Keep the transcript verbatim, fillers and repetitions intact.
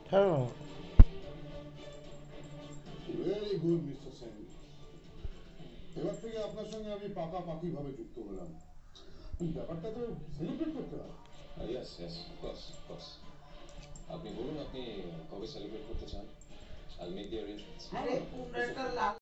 হ্যাঁ। Very good mister Sen. এবার থেকে আপনার সঙ্গে আমি পাকাপাকি ভাবে যুক্ত হলাম। ব্যাপারটা তো সেলিব্রেট করতে হবে। ইয়েস ইয়েস অফকোর্স অফকোর্স আপনি বলুন আপনি কবে সেলিব্রেট করতে চান? I make the arrangements. আরে কোন একটা লাল